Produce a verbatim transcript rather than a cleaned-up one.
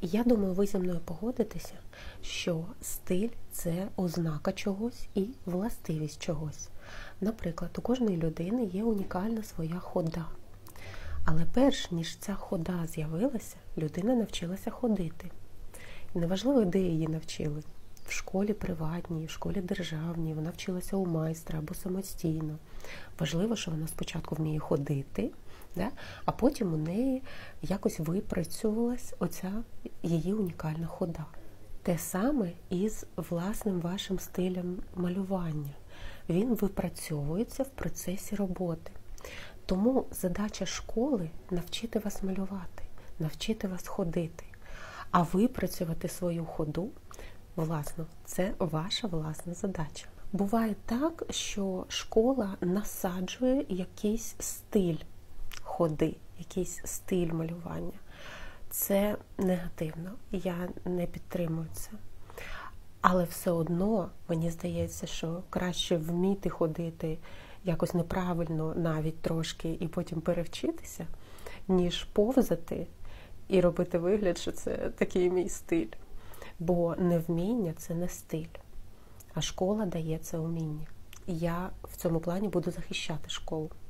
Я думаю, ви зі мною погодитеся, що стиль – це ознака чогось і властивість чогось. Наприклад, у кожної людини є унікальна своя хода. Але перш ніж ця хода з'явилася, людина навчилася ходити. І неважливо, де її навчили. В школі приватній, в школі державній, вона вчилася у майстра або самостійно. Важливо, що вона спочатку вміє ходити, да? А потім у неї якось випрацьовувалась оця її унікальна хода. Те саме і з власним вашим стилем малювання. Він випрацьовується в процесі роботи. Тому задача школи – навчити вас малювати, навчити вас ходити. А випрацювати свою ходу, власно, це ваша власна задача. Буває так, що школа насаджує якийсь стиль ходи, якийсь стиль малювання. Це негативно, я не підтримую це. Але все одно, мені здається, що краще вміти ходити якось неправильно, навіть трошки, і потім перевчитися, ніж повзати і робити вигляд, що це такий мій стиль. Бо невміння – це не стиль, а школа дає це уміння. І я в цьому плані буду захищати школу.